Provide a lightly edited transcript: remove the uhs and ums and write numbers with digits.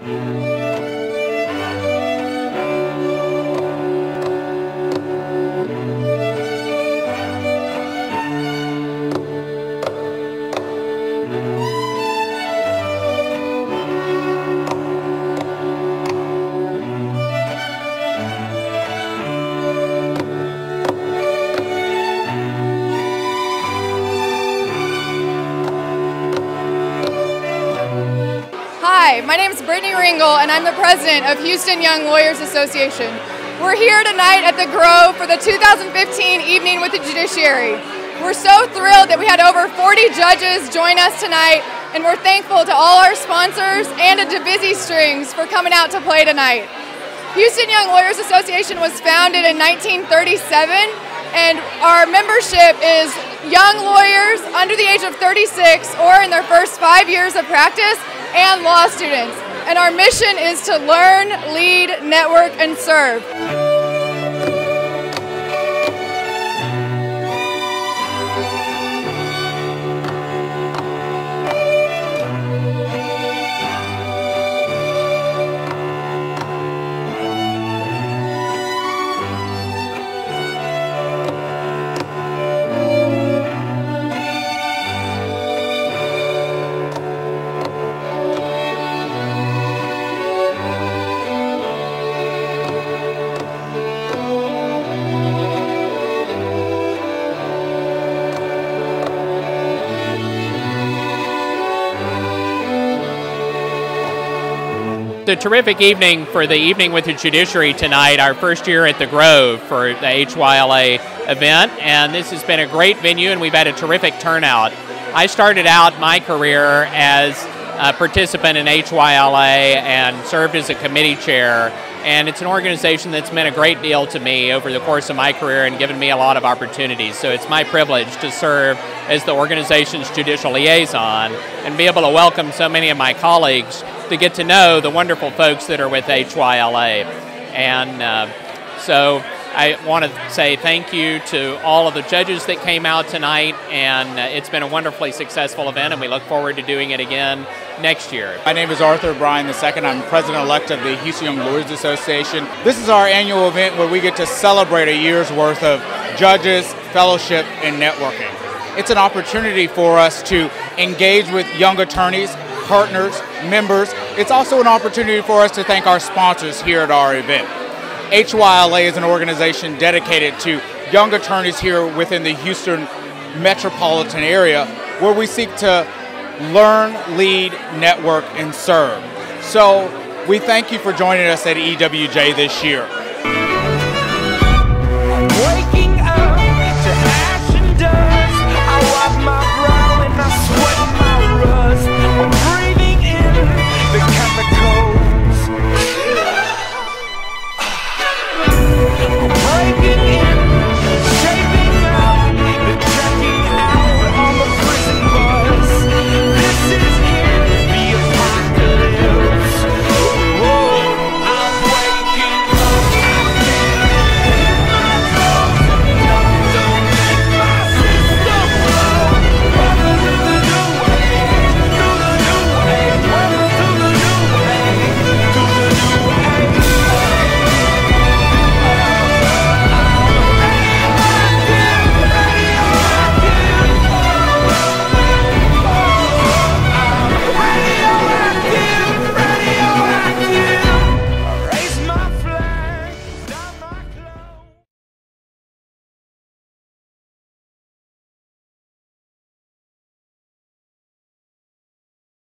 Hi, my name is Brittany Ringel, and I'm the president of Houston Young Lawyers Association. We're here tonight at the Grove for the 2015 Evening with the Judiciary. We're so thrilled that we had over 40 judges join us tonight, and we're thankful to all our sponsors and to Busy Strings for coming out to play tonight. Houston Young Lawyers Association was founded in 1937, and our membership is young lawyers under the age of 36 or in their first 5 years of practice, and law students. And our mission is to learn, lead, network, and serve. A terrific evening for the Evening with the Judiciary tonight, our first year at the Grove for the HYLA event, and this has been a great venue and we've had a terrific turnout. I started out my career as a participant in HYLA and served as a committee chair, and it's an organization that's meant a great deal to me over the course of my career and given me a lot of opportunities. So it's my privilege to serve as the organization's judicial liaison and be able to welcome so many of my colleagues to get to know the wonderful folks that are with HYLA. And so I want to say thank you to all of the judges that came out tonight, and it's been a wonderfully successful event, and we look forward to doing it again next year. My name is Arthur Bryan II. I'm president-elect of the Houston Young Lawyers Association. This is our annual event where we get to celebrate a year's worth of judges, fellowship, and networking. It's an opportunity for us to engage with young attorneys, partners, members. It's also an opportunity for us to thank our sponsors here at our event. HYLA is an organization dedicated to young attorneys here within the Houston metropolitan area, where we seek to learn, lead, network, and serve. So we thank you for joining us at EWJ this year.